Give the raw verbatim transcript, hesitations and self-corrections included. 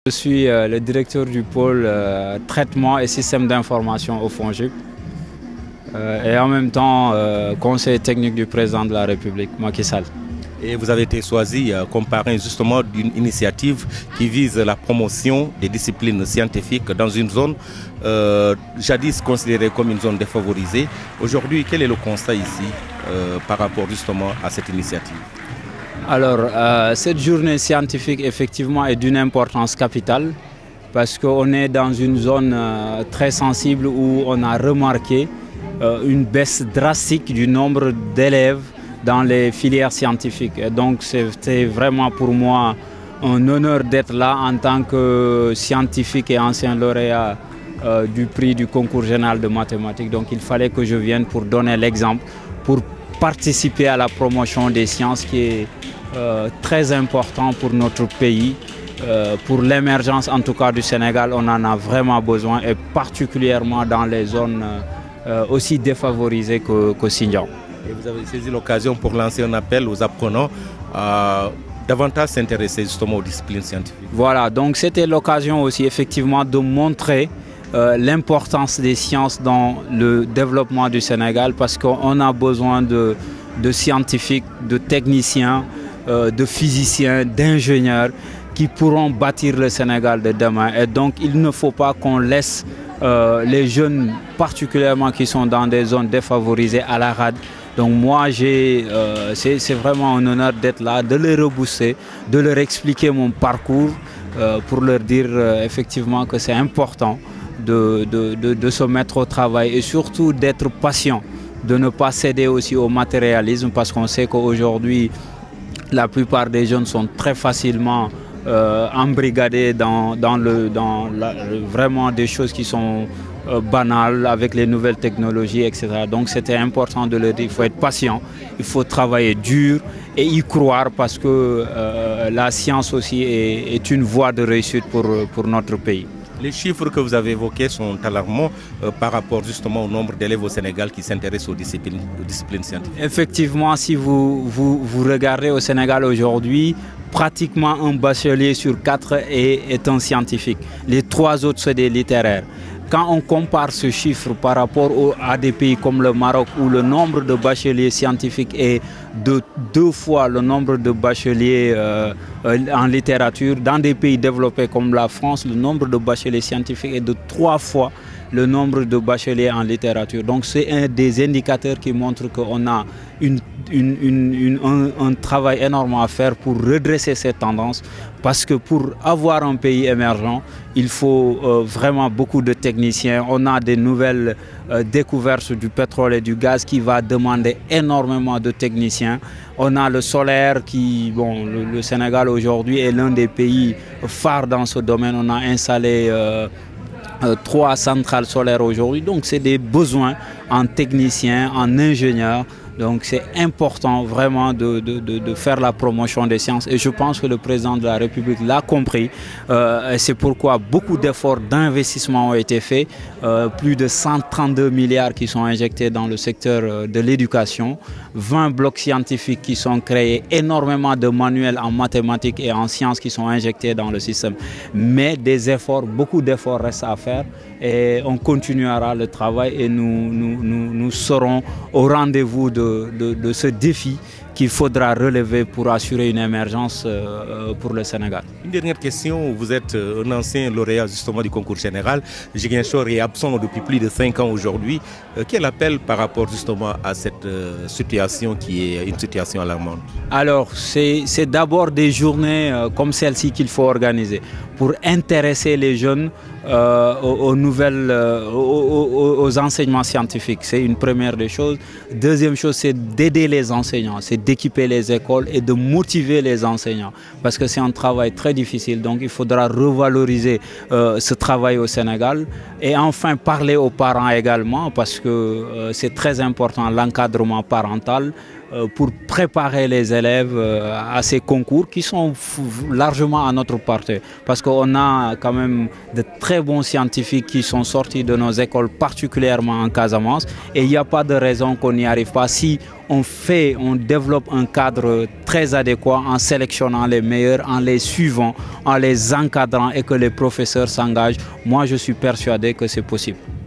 Je suis euh, le directeur du pôle euh, traitement et système d'information au FONGIP euh, et en même temps euh, conseiller technique du président de la République, Macky Sall. Et vous avez été choisi euh, comme parrain justement d'une initiative qui vise la promotion des disciplines scientifiques dans une zone euh, jadis considérée comme une zone défavorisée. Aujourd'hui, quel est le constat ici euh, par rapport justement à cette initiative? Alors, euh, cette journée scientifique, effectivement, est d'une importance capitale parce qu'on est dans une zone euh, très sensible où on a remarqué euh, une baisse drastique du nombre d'élèves dans les filières scientifiques. Et donc, c'est vraiment pour moi un honneur d'être là en tant que scientifique et ancien lauréat euh, du prix du concours général de mathématiques. Donc, il fallait que je vienne pour donner l'exemple, pour participer à la promotion des sciences qui est euh, très important pour notre pays. Euh, pour l'émergence en tout cas du Sénégal, on en a vraiment besoin et particulièrement dans les zones euh, aussi défavorisées que, que Sindian. Et vous avez saisi l'occasion pour lancer un appel aux apprenants à davantage s'intéresser justement aux disciplines scientifiques. Voilà, donc c'était l'occasion aussi effectivement de montrer Euh, l'importance des sciences dans le développement du Sénégal parce qu'on a besoin de, de scientifiques, de techniciens, euh, de physiciens, d'ingénieurs qui pourront bâtir le Sénégal de demain. Et donc il ne faut pas qu'on laisse euh, les jeunes, particulièrement qui sont dans des zones défavorisées, à la rade. Donc moi, euh, c'est vraiment un honneur d'être là, de les rebooster, de leur expliquer mon parcours euh, pour leur dire euh, effectivement que c'est important De, de, de, de se mettre au travail et surtout d'être patient, de ne pas céder aussi au matérialisme parce qu'on sait qu'aujourd'hui la plupart des jeunes sont très facilement euh, embrigadés dans, dans, le, dans la, vraiment des choses qui sont euh, banales avec les nouvelles technologies, et cetera. Donc c'était important de le dire, il faut être patient, il faut travailler dur et y croire parce que euh, la science aussi est, est une voie de réussite pour, pour notre pays. Les chiffres que vous avez évoqués sont alarmants euh, par rapport justement au nombre d'élèves au Sénégal qui s'intéressent aux disciplines, aux disciplines scientifiques. Effectivement, si vous, vous, vous regardez au Sénégal aujourd'hui, pratiquement un bachelier sur quatre est, est un scientifique. Les trois autres, c'est des littéraires. Quand on compare ce chiffre par rapport au, à des pays comme le Maroc où le nombre de bacheliers scientifiques est de deux fois le nombre de bacheliers euh, en littérature, dans des pays développés comme la France, le nombre de bacheliers scientifiques est de trois fois le nombre de bacheliers en littérature. Donc c'est un des indicateurs qui montrent qu'on a une, une, une, une, un, un travail énorme à faire pour redresser cette tendance parce que pour avoir un pays émergent, il faut euh, vraiment beaucoup de techniciens. On a des nouvelles euh, découvertes du pétrole et du gaz qui va demander énormément de techniciens. On a le solaire qui, bon, le, le Sénégal aujourd'hui est l'un des pays phares dans ce domaine. On a installé euh, Euh, trois centrales solaires aujourd'hui, donc c'est des besoins en techniciens, en ingénieurs, donc c'est important vraiment de, de, de, de faire la promotion des sciences et je pense que le président de la République l'a compris euh, et c'est pourquoi beaucoup d'efforts d'investissement ont été faits, euh, plus de cent trente-deux milliards qui sont injectés dans le secteur de l'éducation, vingt blocs scientifiques qui sont créés, énormément de manuels en mathématiques et en sciences qui sont injectés dans le système, mais des efforts, beaucoup d'efforts restent à faire et on continuera le travail et nous, nous, nous, nous serons au rendez-vous de, de, de ce défi qu'il faudra relever pour assurer une émergence euh, pour le Sénégal. Une dernière question, vous êtes un ancien lauréat justement du concours général. Ziguinchor est absent depuis plus de cinq ans aujourd'hui. Euh, quel appel par rapport justement à cette euh, situation qui est une situation alarmante? Alors, c'est d'abord des journées euh, comme celle-ci qu'il faut organiser pour intéresser les jeunes euh, aux, aux nouvelles, euh, aux, aux, aux enseignements scientifiques. C'est une première des choses. Deuxième chose, c'est d'aider les enseignants, c'est d'équiper les écoles et de motiver les enseignants parce que c'est un travail très difficile. Donc il faudra revaloriser euh, ce travail au Sénégal et enfin parler aux parents également parce que euh, c'est très important l'encadrement parental. pour préparer les élèves à ces concours qui sont largement à notre portée. Parce qu'on a quand même de très bons scientifiques qui sont sortis de nos écoles, particulièrement en Casamance, et il n'y a pas de raison qu'on n'y arrive pas si on fait, on développe un cadre très adéquat en sélectionnant les meilleurs, en les suivant, en les encadrant et que les professeurs s'engagent. Moi, je suis persuadé que c'est possible.